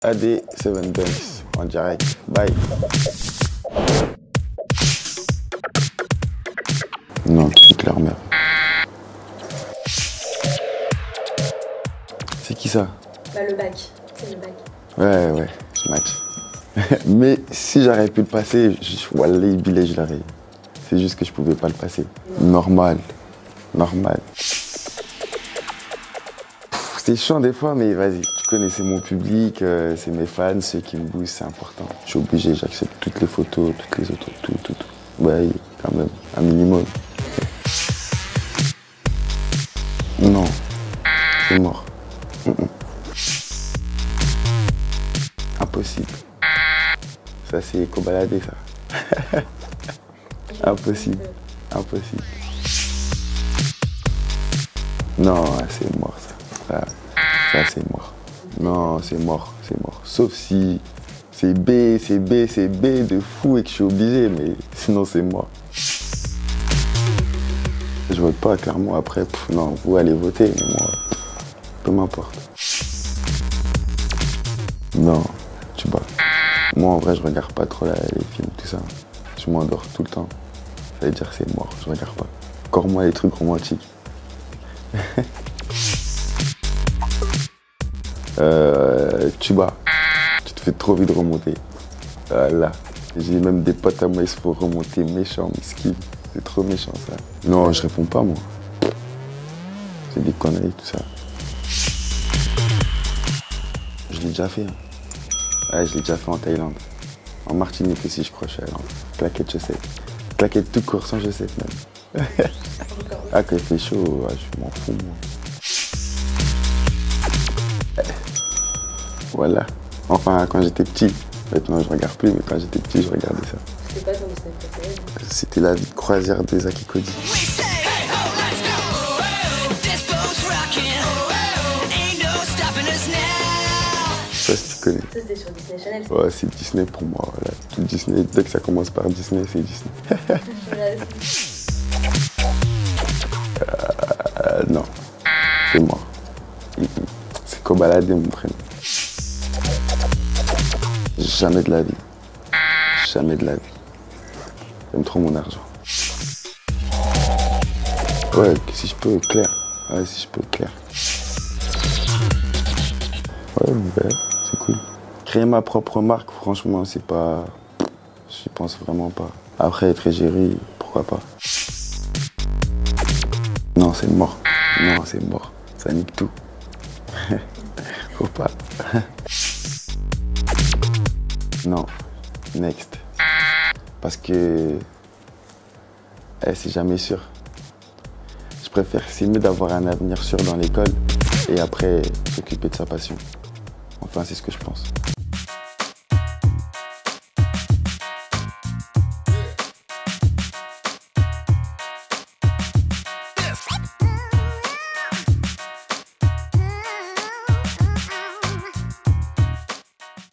AD 7 Dunks en direct. Bye. Non, kick leur mère. C'est qui ça? Bah le bac, c'est le bac. Ouais, je match. Mais si j'aurais pu le passer, les billets, je l'aurais. C'est juste que je pouvais pas le passer. Normal. C'est chiant des fois, mais vas-y. Tu connais, c'est mon public, c'est mes fans, ceux qui me boostent, c'est important. Je suis obligé, j'accepte toutes les photos, toutes les autres, tout. Ouais, quand même, un minimum. Non, c'est mort. Impossible. Ça, c'est éco-baladé, ça. Impossible. Non, c'est mort, ça. Ça, c'est mort. Non, c'est mort. Sauf si c'est B de fou et que je suis obligé, mais sinon, c'est mort. Je vote pas, clairement. Après, non, vous allez voter, mais moi, peu m'importe. Non, tu vois. Moi, en vrai, je regarde pas trop les films, tout ça. Je m'endors tout le temps. Ça veut dire que c'est mort, je regarde pas. Encore moins les trucs romantiques. Tuba, tu te fais trop vite remonter. Voilà. J'ai même des potes à moi, ils se font remonter méchants, miskin. C'est trop méchant, ça. Non, je réponds pas, moi. C'est des conneries, tout ça. Je l'ai déjà fait. Hein. Ouais, je l'ai déjà fait en Thaïlande. En Martinique aussi, je crois, je suis allé en claquette chaussette. Claquette tout court, sans chaussette, même. Ah, quand il fait chaud, je m'en fous, moi. Voilà. Enfin, quand j'étais petit. Maintenant, je regarde plus, mais quand j'étais petit, je regardais ça. C'était pas ton Disney préféré? C'était la vie de croisière des Akikodi. Je sais pas si tu connais. Ça, c'était sur Disney Channel. Ouais, c'est Disney pour moi. Voilà. Tout Disney, dès que ça commence par Disney, c'est Disney. Non, c'est mort. C'est Kobalade, mon prénom. Jamais de la vie. J'aime trop mon argent. Ouais, si je peux, clair. Ouais, si je peux, clair. Ouais, c'est cool. Créer ma propre marque, franchement, c'est pas... J'y pense vraiment pas. Après, être égérie, pourquoi pas. Non, c'est mort. Ça nique tout. Faut pas. Non. Next. Parce que... c'est jamais sûr. Je préfère, c'est mieux d'avoir un avenir sûr dans l'école et après s'occuper de sa passion. Enfin, c'est ce que je pense.